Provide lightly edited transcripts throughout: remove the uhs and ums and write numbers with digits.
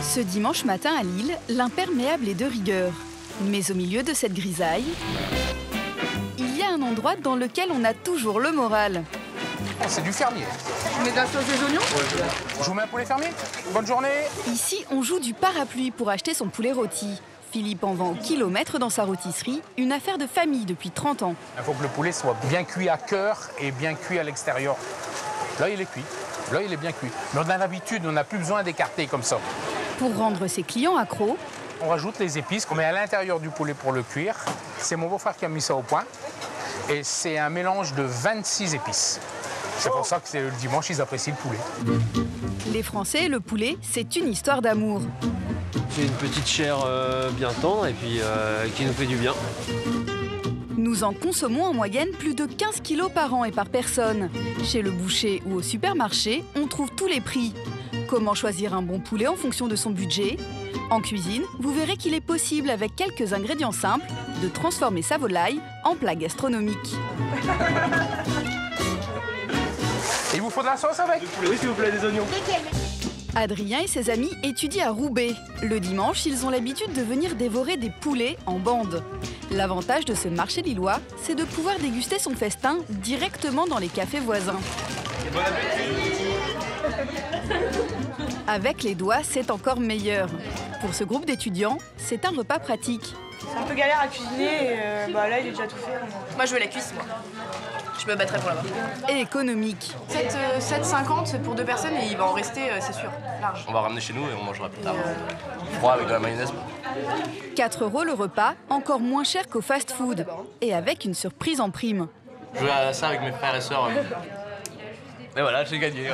Ce dimanche matin à Lille, l'imperméable est de rigueur. Mais au milieu de cette grisaille, il y a un endroit dans lequel on a toujours le moral. C'est du fermier. On met de la sauce des oignons? Je vous mets un poulet fermier. Bonne journée. Ici, on joue du parapluie pour acheter son poulet rôti. Philippe en vend au kilomètre dans sa rôtisserie, une affaire de famille depuis 30 ans. Il faut que le poulet soit bien cuit à cœur et bien cuit à l'extérieur. Là, il est cuit. Là, il est bien cuit. Mais on a l'habitude, on n'a plus besoin d'écarter comme ça. Pour rendre ses clients accros, on rajoute les épices qu'on met à l'intérieur du poulet pour le cuire. C'est mon beau-frère qui a mis ça au point. Et c'est un mélange de 26 épices. C'est pour ça que le dimanche, ils apprécient le poulet. Les Français, le poulet, c'est une histoire d'amour. C'est une petite chair bien tendre et puis qui nous fait du bien. Nous en consommons en moyenne plus de 15 kilos par an et par personne. Chez le boucher ou au supermarché, on trouve tous les prix. Comment choisir un bon poulet en fonction de son budget? En cuisine, vous verrez qu'il est possible, avec quelques ingrédients simples, de transformer sa volaille en plat gastronomique. Et il vous faut de la sauce avec? Oui, s'il vous plaît, des oignons. Adrien et ses amis étudient à Roubaix. Le dimanche, ils ont l'habitude de venir dévorer des poulets en bande. L'avantage de ce marché lillois, c'est de pouvoir déguster son festin directement dans les cafés voisins. Bon appétit. Avec les doigts, c'est encore meilleur. Pour ce groupe d'étudiants, c'est un repas pratique. C'est un peu galère à cuisiner et là il est déjà tout fait. Moi je veux la cuisse, moi. Je me battrai pour là-bas. Et économique. 7,50 pour 2 personnes et il va en rester, c'est sûr, large. On va ramener chez nous et on mangera plus tard. Froid avec de la mayonnaise. 4 € le repas, encore moins cher qu'au fast-food. Et avec une surprise en prime. Je joue à ça avec mes frères et sœurs. Et voilà, j'ai gagné.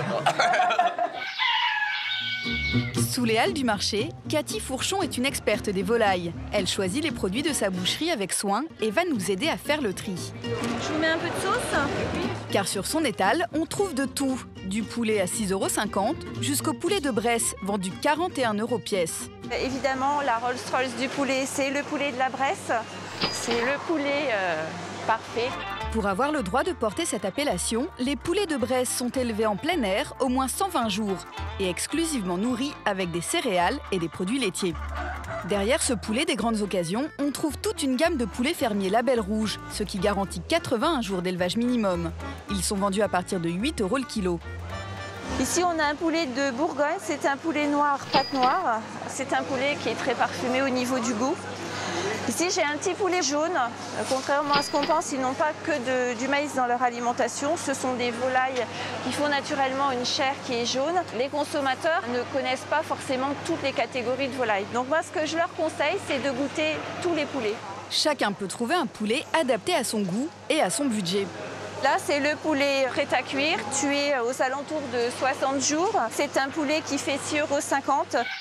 Sous les halles du marché, Cathy Fourchon est une experte des volailles. Elle choisit les produits de sa boucherie avec soin et va nous aider à faire le tri. Je vous mets un peu de sauce? Car sur son étal, on trouve de tout. Du poulet à 6,50 € jusqu'au poulet de Bresse, vendu 41 € pièce. Évidemment, la Rolls-Royce du poulet, c'est le poulet de la Bresse. C'est le poulet parfait. Pour avoir le droit de porter cette appellation, les poulets de Bresse sont élevés en plein air au moins 120 jours et exclusivement nourris avec des céréales et des produits laitiers. Derrière ce poulet des grandes occasions, on trouve toute une gamme de poulets fermiers Label Rouge, ce qui garantit 81 jours d'élevage minimum. Ils sont vendus à partir de 8 € le kilo. Ici, on a un poulet de Bourgogne, c'est un poulet noir, pâte noire. C'est un poulet qui est très parfumé au niveau du goût. Ici, j'ai un petit poulet jaune. Contrairement à ce qu'on pense, ils n'ont pas que du maïs dans leur alimentation. Ce sont des volailles qui font naturellement une chair qui est jaune. Les consommateurs ne connaissent pas forcément toutes les catégories de volailles. Donc moi, ce que je leur conseille, c'est de goûter tous les poulets. Chacun peut trouver un poulet adapté à son goût et à son budget. Là, c'est le poulet prêt à cuire, tué aux alentours de 60 jours. C'est un poulet qui fait 6,50 €.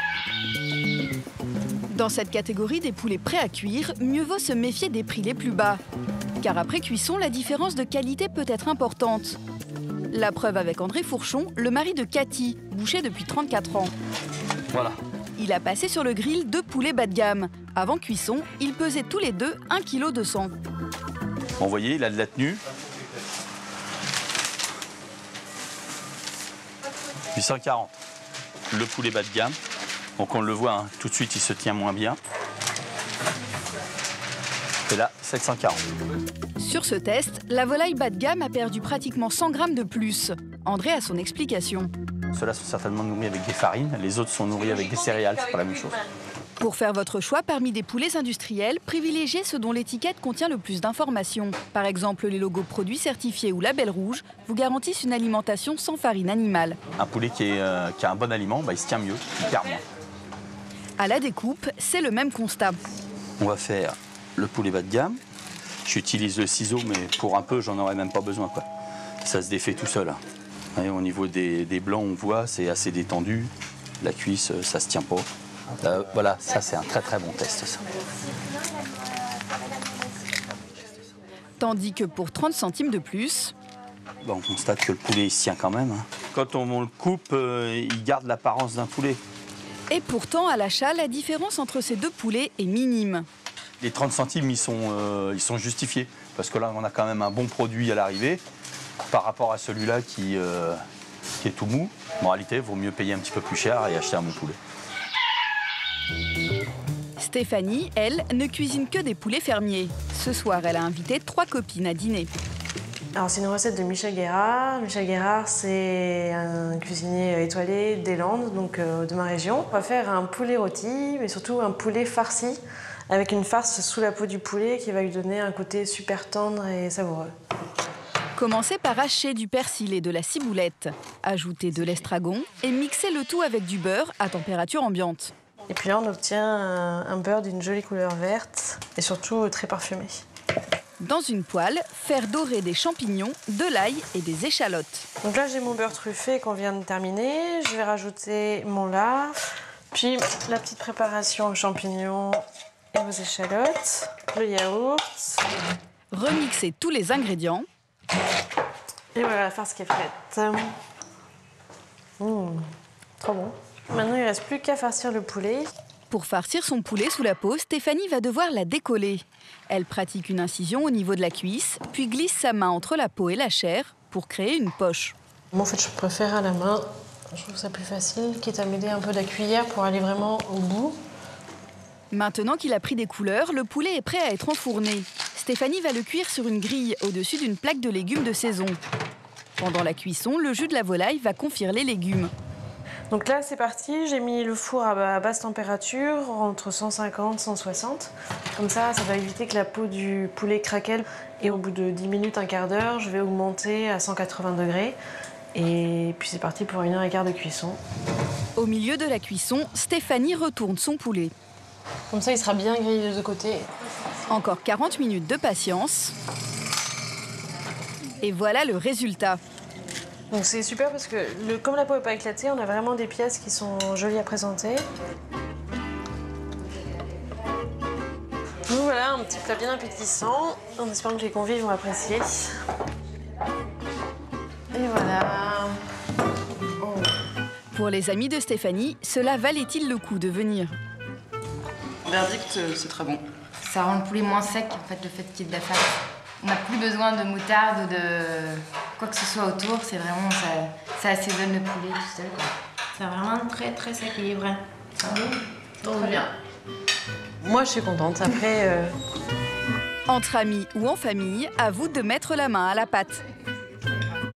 Dans cette catégorie des poulets prêts à cuire, mieux vaut se méfier des prix les plus bas. Car après cuisson, la différence de qualité peut être importante. La preuve avec André Fourchon, le mari de Cathy, boucher depuis 34 ans. Voilà. Il a passé sur le grill 2 poulets bas de gamme. Avant cuisson, ils pesaient tous les deux 1,2 kg. Bon, vous voyez, il a de la tenue. 840. Le poulet bas de gamme. Donc on le voit, hein, tout de suite, il se tient moins bien. Et là, 740. Sur ce test, la volaille bas de gamme a perdu pratiquement 100 grammes de plus. André a son explication. Ceux-là sont certainement nourris avec des farines, les autres sont nourris avec des céréales, c'est pas la même chose. Pour faire votre choix parmi des poulets industriels, privilégiez ceux dont l'étiquette contient le plus d'informations. Par exemple, les logos produits certifiés ou label rouge vous garantissent une alimentation sans farine animale. Un poulet qui a un bon aliment, il se tient mieux, il perd moins. À la découpe, c'est le même constat. On va faire le poulet bas de gamme. J'utilise le ciseau, mais pour un peu, j'en aurais même pas besoin, quoi. Ça se défait tout seul. Et au niveau des blancs, on voit, c'est assez détendu. La cuisse, ça se tient pas. Voilà, ça c'est un très très bon test, ça. Tandis que pour 30 centimes de plus... On constate que le poulet il se tient quand même. Quand on le coupe, il garde l'apparence d'un poulet. Et pourtant, à l'achat, la différence entre ces deux poulets est minime. Les 30 centimes, ils sont justifiés. Parce que là, on a quand même un bon produit à l'arrivée par rapport à celui-là qui est tout mou. En réalité, il vaut mieux payer un petit peu plus cher et acheter un bon poulet. Stéphanie, elle, ne cuisine que des poulets fermiers. Ce soir, elle a invité 3 copines à dîner. Alors c'est une recette de Michel Guérard. Michel Guérard, c'est un cuisinier étoilé des Landes, donc de ma région. On va faire un poulet rôti, mais surtout un poulet farci, avec une farce sous la peau du poulet qui va lui donner un côté super tendre et savoureux. Commencez par hacher du persil et de la ciboulette. Ajoutez de l'estragon et mixez le tout avec du beurre à température ambiante. Et puis là, on obtient un beurre d'une jolie couleur verte et surtout très parfumé. Dans une poêle, faire dorer des champignons, de l'ail et des échalotes. Donc là, j'ai mon beurre truffé qu'on vient de terminer. Je vais rajouter mon lard, puis la petite préparation aux champignons et aux échalotes, le yaourt. Remixez tous les ingrédients. Et voilà la farce qui est prête. Trop bon. Maintenant, il ne reste plus qu'à farcir le poulet. Pour farcir son poulet sous la peau, Stéphanie va devoir la décoller. Elle pratique une incision au niveau de la cuisse, puis glisse sa main entre la peau et la chair pour créer une poche. Moi, en fait, je préfère à la main. Je trouve ça plus facile, quitte à m'aider un peu de la cuillère pour aller vraiment au bout. Maintenant qu'il a pris des couleurs, le poulet est prêt à être enfourné. Stéphanie va le cuire sur une grille au-dessus d'une plaque de légumes de saison. Pendant la cuisson, le jus de la volaille va confire les légumes. Donc là, c'est parti. J'ai mis le four à basse température, entre 150 et 160. Comme ça va éviter que la peau du poulet craquelle. Et au bout de 10 minutes, un quart d'heure, je vais augmenter à 180 degrés. Et puis c'est parti pour 1h15 de cuisson. Au milieu de la cuisson, Stéphanie retourne son poulet. Comme ça, il sera bien grillé des deux côtés. Encore 40 minutes de patience. Et voilà le résultat. Donc c'est super parce que comme la peau n'est pas éclatée, on a vraiment des pièces qui sont jolies à présenter. Donc voilà, un petit plat bien appétissant, en espérant que les convives vont apprécier. Et voilà. Oh. Pour les amis de Stéphanie, cela valait-il le coup de venir? Verdict, c'est très bon. Ça rend le poulet moins sec, en fait, le fait qu'il y ait de la farce. On n'a plus besoin de moutarde ou de quoi que ce soit autour. C'est vraiment, ça assaisonne le poulet tout seul, quoi. C'est vraiment très, très sec, équilibré. Trop bien. Moi, je suis contente. Après... Entre amis ou en famille, à vous de mettre la main à la pâte.